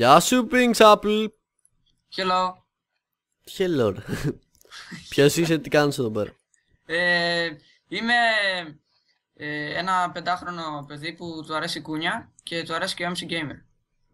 Γεια σου, Pink's Apple. Hello. Hello. Ποιος είσαι, τι κάνεις εδώ πέρα? Είμαι ένα 5χρονο παιδί που του αρέσει η κούνια και του αρέσει και ο MC Gamer.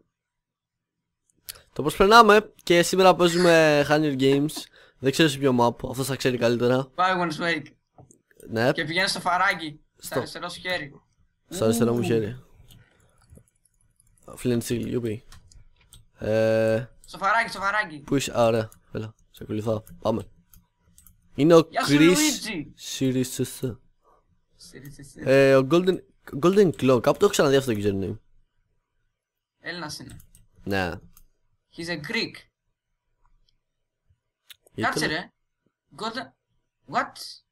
Το προσπερνάμε και σήμερα παίζουμε Hunger Games. Δεν ξέρω σε ποιο map, αυτός θα ξέρει καλύτερα. Wagons Wake. Ναι, Και πηγαίνει στο φαράγγι, στο αριστερό σου χέρι. στο αριστερό μου χέρι. Flint Steel, γιουπί. Στο φαράγγι, στο φαράγγι. Πού είσαι, ωραία, έλα, σε ακολουθάω, πάμε. Είναι ο Γεια σου, Chris Luigi. Sirius. Ο Golden Claw, κάπου το έχω ξαναδεί αυτό το username. Έλληνας είναι. Ναι. He's a Greek. Γιατί Κάτσε ρε. Golden... What?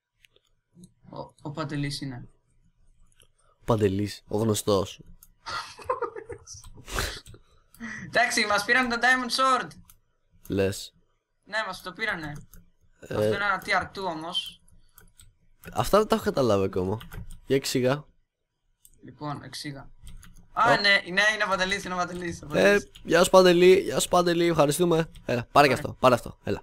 Ο Παντελής είναι. Ο Παντελής, ο γνωστός. Εντάξει, μας πήραν το Diamond Sword. Λες. Ναι, μας το πήρανε. Αυτό είναι ένα TR2 όμως. Αυτά δεν τα έχω καταλάβει ακόμα. Για εξηγά. Λοιπόν, εξήγα. Α, ναι, είναι ο Παντελής, είναι ο Παντελής. Γεια σου Παντελή, γεια σου Παντελή, ευχαριστούμε. Έλα, πάρε και αυτό, πάρε αυτό, έλα.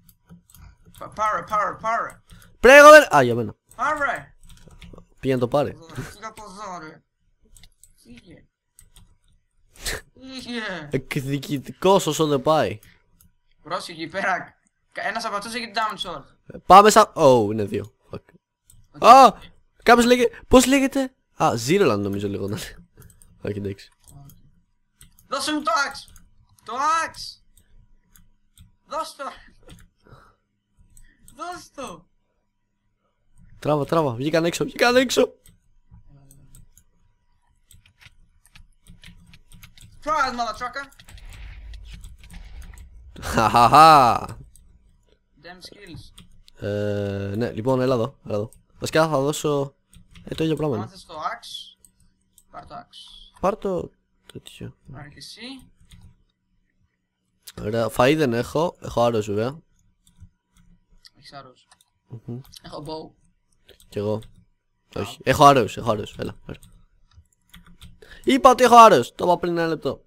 Πάρε. Πρέγω δεν... Α, για μένα. Πάρε. Πήγαινε το πάρε. Φύγε από εδώ, ρε. Φύγε. Φύγε. Εκδικητικός όσο δεν πάει. Πρόσεχε εκεί πέρα. Ένας από αυτούς έχει την Diamond Sword. Πάμε σαν... Ω, είναι δύο. Α, κάποιος λέγε... Πώς λέγεται? Α, Zeroland νομίζω λέγονταν. Όχι, εντάξει. Δώσε μου το axe. Το axe. Δώσ' το. Δώσ' το. Τράβα, βγήκαν έξω. Try it, motherfucker. Χαχαχα. Damn skills. Ναι, λοιπόν, έλα εδώ. Βασικά θα δώσω... το ίδιο πράγμα. Αν θες το axe, πάρ' το axe. Πάρ' το... τέτοιο. Πάρε και εσύ. Ωραία, φαΐ δεν έχω. Έχω άρρος βέβαια. Έχεις άρρος. Έχω bow. Κι εγώ. Όχι. Έχω άρρος. Έλα. Είπα ότι έχω άρρος. Το είπα πριν ένα λεπτό.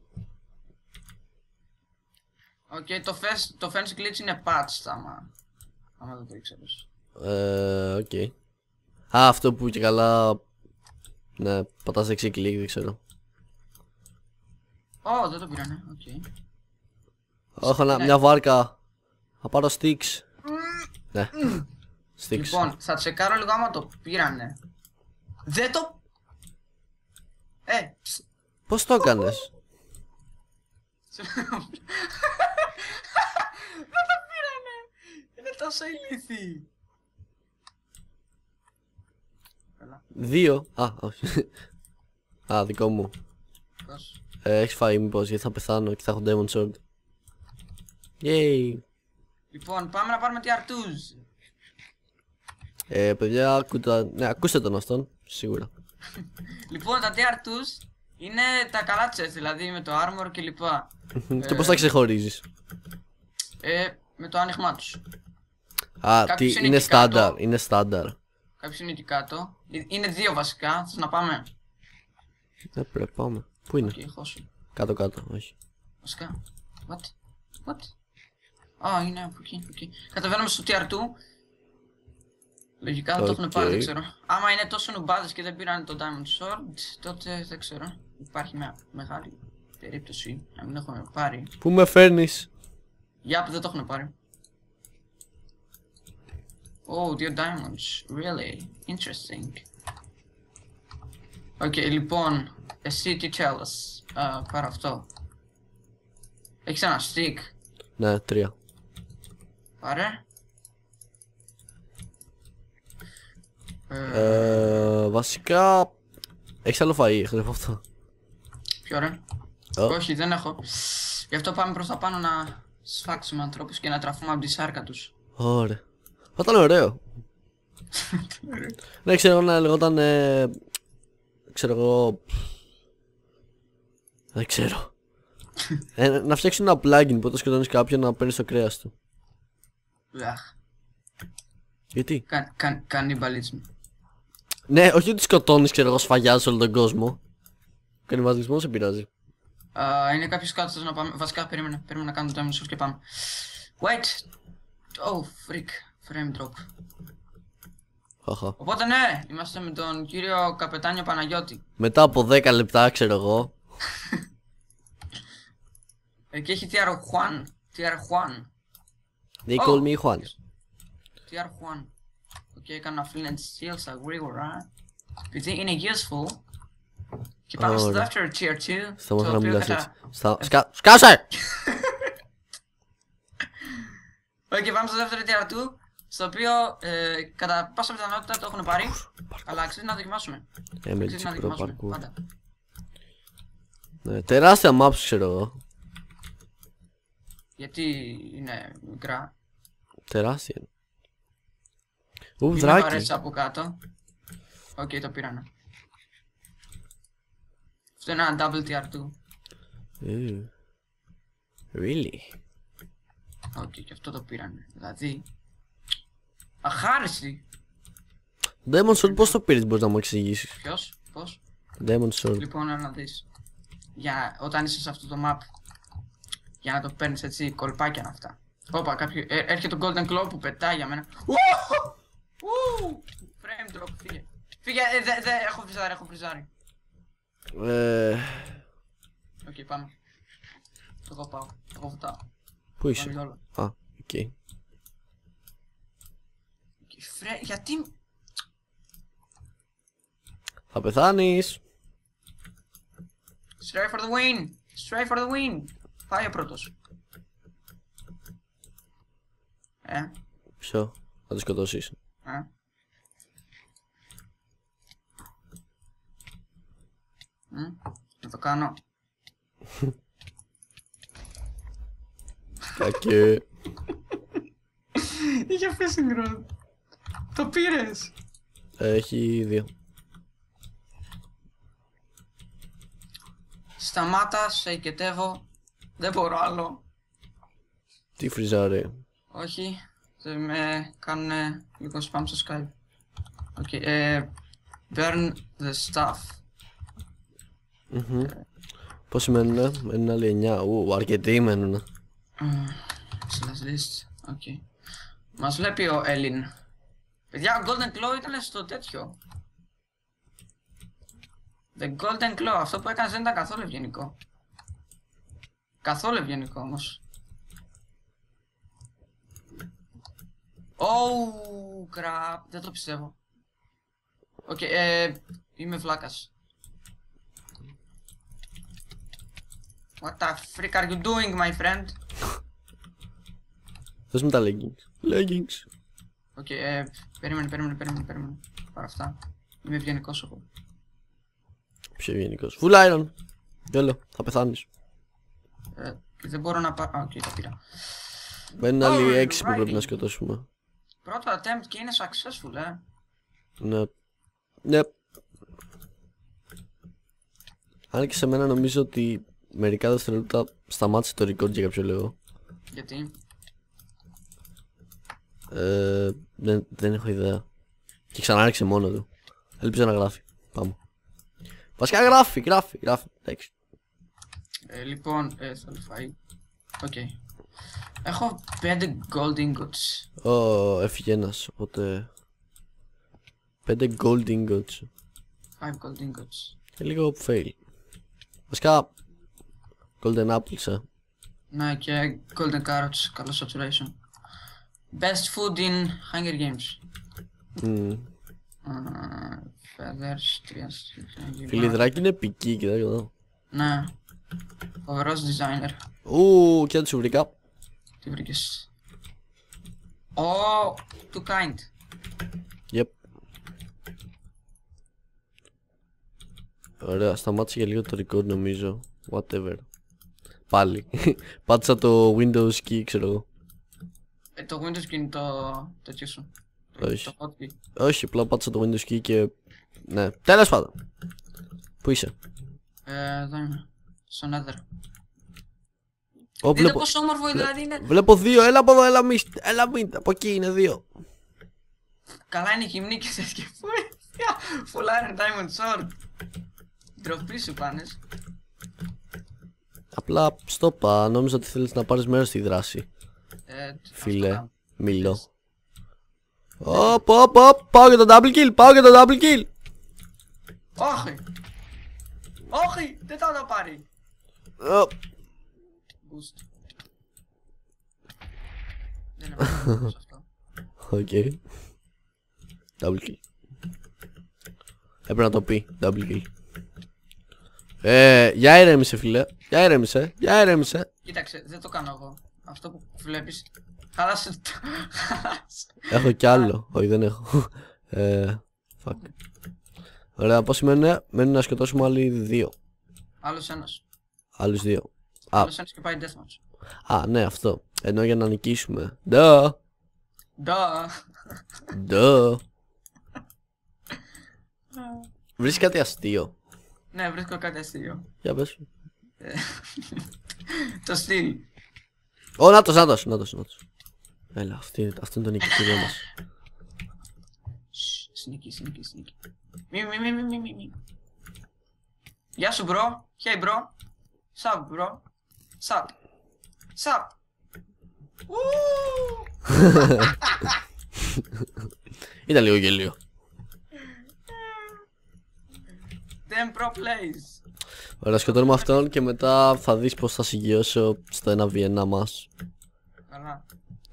Οκ, το fence glitch είναι patched άμα δεν το ήξερες. Οκ. Α, αυτό που και καλά... Ναι, πατάς δεξί κλικ, δεν ξέρω. Ω, δεν το πήρανε, οκ. Έχω μια βάρκα. Θα πάρω sticks. Ναι. Sticks. Λοιπόν, θα τσεκάρω λίγο άμα το πήρανε. Δεν το... Πώς το έκανες? Δεν το πήρανε. Είναι τόσο ηλίθιοι. Δύο. Α, όχι. Α, δικό μου. Έχεις φάει μήπως, γιατί θα πεθάνω και θα έχω Demon Sword. Yay. Λοιπόν, πάμε να πάρουμε TR2s. Παιδιά, ναι, ακούστε τον αυτόν, σίγουρα. Λοιπόν, τα TR2s είναι τα καλά chest, δηλαδή με το armor και λοιπά. Και πώς τα ξεχωρίζεις? Με το άνοιγμά τους. Α, τι, είναι στάνταρ, είναι στάνταρ. Κάποιος είναι εκεί κάτω. Είναι δύο βασικά, θες να πάμε? Ναι, πρέπει πάμε. Πού είναι? Κάτω, όχι. Βασικά. What? Α, είναι από εκεί. Κατεβαίνουμε στο TR2. Λογικά θα το έχουν πάρει, δεν ξέρω. Άμα είναι τόσο νουμπάδες και δεν πήραν το Diamond Sword, τότε δεν ξέρω. Υπάρχει μια μεγάλη περίπτωση να μην έχουν πάρει. Πού με φέρνεις? Για που δεν το έχουν πάρει. Oh, 2 diamonds. Really interesting. Οκ, λοιπόν, εσύ τι θέλεις? Πάρω αυτό. Έχεις ένα stick? Ναι, 3. Πάρε. Βασικά... Έχεις άλλο φαΐ, εκτός από αυτό? Ποιο ρε? Όχι, δεν έχω. Γι' αυτό πάμε προς τα πάνω να σφάξουμε ανθρώπους και να τραφούμε από τη σάρκα τους. Ωραία. Θα ήταν ωραίο. Ναι, ξέρω να λεγόταν... ξέρω εγώ... Δεν ξέρω. Να φτιάξουν ένα plugin που όταν σκοτώνεις κάποιον να παίρνεις το κρέας του. Γιατί? Κανιμπαλίσμ. Ναι, όχι ότι σκοτώνεις, ξέρω εγώ, σφαγιάζεις όλο τον κόσμο. Κανιβαλισμός σε πειράζει. Είναι κάποιος κάτω, θες να πάμε. Βασικά, περίμενε να κάνω το diamond sword και πάμε. Wait! Oh, freak. Frame drop. Οπότε ναι, είμαστε με τον κύριο Καπετάνιο Παναγιώτη. Μετά από 10 λεπτά, ξέρω εγώ. Και έχει TR Juan. TR Juan. They call me Juan. TR Juan. Έκανα flint steel στα γρήγορα. Επειδή είναι useful. Και πάμε στο δεύτερο tier 2. Σταμάτα να μιλάς έτσι. Σκάσε! Και πάμε στο δεύτερο tier 2. Στο οποίο κατά πάσα πιθανότητα το έχουν πάρει. Αλλά αξίζει να δοκιμάσουμε. Αξίζει να δοκιμάσουμε πάντα. Τεράστια maps ξέρω εγώ. Γιατί είναι μικρά. Τεράστια. Μην με βαρέσει από κάτω. Οκ, το πήρανε. Αυτό είναι ένα double tier 2. Really? Οκ, και αυτό το πήρανε. Δηλαδή... Αχάριστη! Diamond Sword πώς το πήρες, μπορείς να μου εξηγήσεις? Ποιος, πώς? Diamond Sword. Λοιπόν, να δεις. Όταν είσαι σε αυτό το map, για να το παίρνεις έτσι, κολπάκια αυτά. Όπα, έρχεται το Golden Claw που πετάει για μένα. Frame drop, φύγε. Φύγε, έχω φριζάρει. Οκ, πάμε. Εγώ πάω, εγώ βουτάω. Πού είσαι? Α, οκ. Γιατί... Θα πεθάνεις. Stray for the win! Stray for the win! Πάει ο πρώτος. Ποιο? Θα το σκοτώσεις. Θα το κάνω. Κακέ. Είχε αφήσει γκρό. Το πήρες. Έχει 2. Σταμάτα, σε οικετεύω. Δεν μπορώ άλλο. Τι φριζάρε? Όχι. Δεν με κάνουνε λίγο spam στο Skype. Οκ, burn the stuff. Πόσοι μένουνε? Μένουν άλλοι 9. Αρκετοί μένουνε. Slash list. Οκ. Μας βλέπει ο Έλλην. Παιδιά, ο Golden Claw ήταν στο τέτοιο. The Golden Claw, αυτό που έκανες δεν ήταν καθόλου ευγενικό. Καθόλου ευγενικό όμως. Oh, crap, δεν το πιστεύω. Οκ, είμαι βλάκας. What the frick are you doing, my friend? Δώσ' μου τα leggings. Leggings. Οκ, περίμενε. Παρά αυτά. Είμαι ευγενικός εγώ. Πιο ευγενικός. Full iron. Γέλο, θα πεθάνεις. Δεν μπορώ να πάρω. Οκ, τα πήρα. Μένουν άλλοι 6 που πρέπει να σκοτώσουμε. Πρώτο attempt και είναι successful, Ναι. Ναι. Αν και σε μένα νομίζω ότι μερικά δευτερόλεπτα σταμάτησε το record για κάποιο λόγο. Γιατί? Δεν έχω ιδέα. Και ξανά άρχισε μόνο του. Ελπίζω να γράφει. Πάμε. Βασικά γράφει. Εντάξει. Λοιπόν, θα το φάει. Οκ. Έχω 5 gold ingots. Έφυγε ένας, οπότε... 5 gold ingots. 5 gold ingots. Και λίγο fail. Βασικά... golden apples, Ναι, και golden carrots, καλό saturation. Best food in Hunger Games. Feathers, 3... Φιλιδράκι είναι επική, κοιτάξτε εδώ. Ναι. Φοβερός designer. Και αν σου βρήκα. Τι βρήκες? Oh, too kind. Yep. Ωραία, σταμάτησε για λίγο το record νομίζω. Whatever. Πάλι. Πάτησα το Windows key, ξέρω εγώ. Το Windows key είναι το τέτοιο σου. Όχι. Το hotkey. Όχι, απλά πάτησα το Windows key και... Ναι, τέλος πάντων. Πού είσαι? Εδώ είμαι. Στο Nether. Ω, Δείτε πόσο όμορφο δηλαδή είναι. Βλέπω 2, έλα από εδώ, έλα μην, από εκεί είναι 2. Καλά είναι η γυμνή και σε σκεφτούμε. Full Iron Diamond Sword. Ντροπή σου πάνες. Απλά στόπα, νόμιζα ότι θέλεις να πάρεις μέρος στη δράση. Φίλε, μιλώ. Οπ, πάω για το double kill, Όχι! Όχι! Δεν θα το πάρει! Boost. Δεν είναι αυτό. Οκ. Double kill. Έπρεπε να το πει, double kill. Για ηρέμησε φίλε, για ηρέμησε. Κοίταξε, δεν το κάνω εγώ. Αυτό που βλέπεις. Χάλασε το. Έχω κι άλλο, όχι δεν έχω. Fuck. Ωραία, πώς σημαίνει, μένει να σκοτώσουμε άλλοι 2. Άλλος ένας. Άλλους 2. Άλλος ένας και πάει deathmatch. Α, ναι, αυτό. Ενώ για να νικήσουμε. Ντα. Βρίσκει κάτι αστείο. Ναι, βρίσκω κάτι αστείο. Για πες. Το στυλ. Ω, νάτος. Έλα, αυτό είναι το νικητήριο μας. Sneaky. Μη. Γεια σου bro. Hey bro. Sup bro. Sup. Ήταν λίγο γελίο. Damn pro plays. Ωραία, σκοτώνουμε αυτόν και μετά θα δεις πως θα συγκυώσω στο 1v1 μας. Καλά.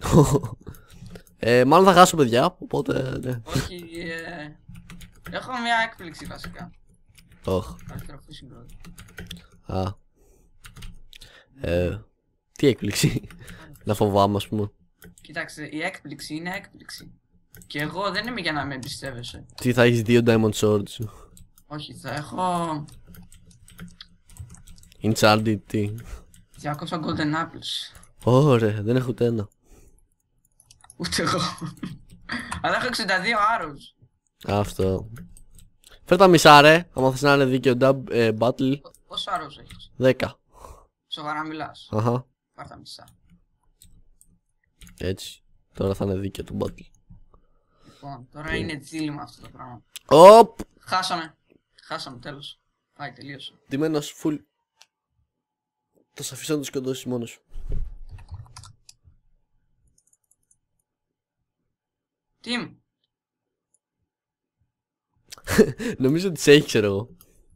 Μάλλον θα χάσω παιδιά, οπότε ναι. Όχι, έχω μια έκπληξη βασικά. Α. Τι έκπληξη. Να φοβάμαι ας πούμε. Κοίταξε, η έκπληξη είναι έκπληξη. Και εγώ δεν είμαι για να με εμπιστεύεσαι. Τι θα έχεις 2 diamond swords. Όχι, θα έχω Enchanted τι. 200 golden apples. Ωραία, δεν έχω ούτε ένα. Ούτε εγώ. Αλλά έχω 62 arrows. Αυτό. Φέρ τα μισά ρε, άμα θες να είναι δίκαιο battle. Πόσο arrows έχεις? 10. Σοβαρά μιλάς? Αχα. Πάρ' τα μισά. Έτσι. Τώρα θα είναι δίκαιο το battle. Λοιπόν, τώρα είναι δίλημμα αυτό το πράγμα. Οπ! Χάσαμε, τέλος. Πάει, τελείωσε. Ντυμένος full. Θα σ' αφήσω να το σκοτώσεις μόνος σου. Team. Νομίζω ότι σε έχει, ξέρω εγώ.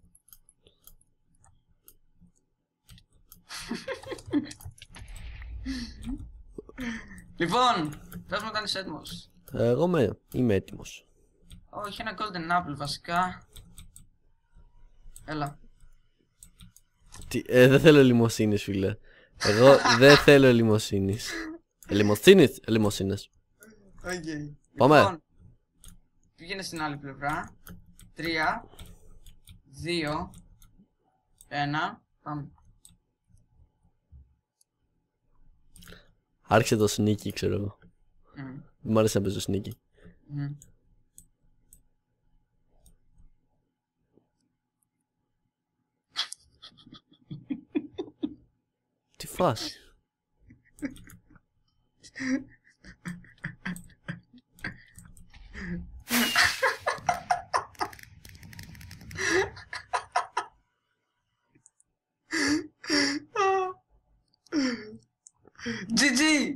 Λοιπόν, πες μου όταν είσαι έτοιμος. Εγώ είμαι έτοιμος. Όχι, ένα golden apple βασικά. Έλα. Δεν θέλω λιμοσύνης φίλε. Εγώ δεν θέλω λιμοσύνης. Λιμοσύνες. Okay. Πάμε. Λοιπόν, πήγαινε στην άλλη πλευρά. 3, 2, 1. Πάμε. Άρχισε το sneaky, ξέρω εγώ. Δεν μ' άρεσε να παίζω sneaky. Τι φάση. GG!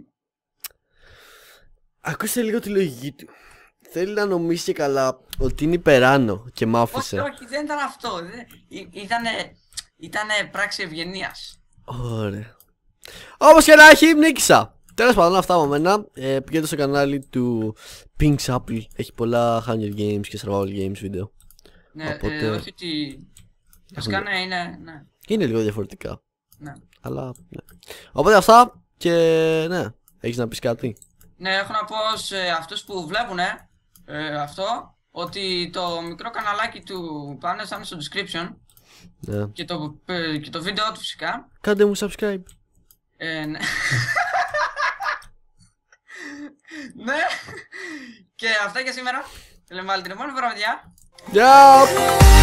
Ακούστε λίγο τη λογική του. Θέλει να νομίσει και καλά ότι είναι υπεράνω και μ' άφησε. Όχι, δεν ήταν αυτό. Ήτανε πράξη ευγενίας. Ωραία. Όπως και να έχει, νίκησα. Τέλος πάντων, αυτά από μένα. Πηγαίνετε στο κανάλι του Pink's Apple. Έχει πολλά Hunger Games και Survival Games βίντεο. Ναι, οπότε... όχι ότι... Βασικά ναι, είναι... Ναι. Είναι λίγο διαφορετικά. Ναι. Αλλά, ναι. Οπότε αυτά και ναι. Έχεις να πεις κάτι? Ναι, έχω να πω σε αυτούς που βλέπουνε αυτό, ότι το μικρό καναλάκι του πάνε σαν στο description. Ναι. Και το βίντεο του φυσικά. Κάντε μου subscribe. Ναι. Ναι. Και αυτά για σήμερα. Λέμε άλλη την επόμενη φορά, παιδιά. Γεια!